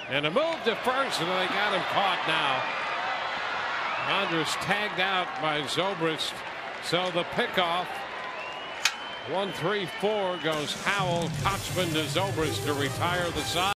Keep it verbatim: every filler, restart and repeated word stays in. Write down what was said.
And a move to first, and they got him caught now. Andrus tagged out by Zobrist. So the pickoff. one three four goes Howell, Kochman to Zobrist to retire the side.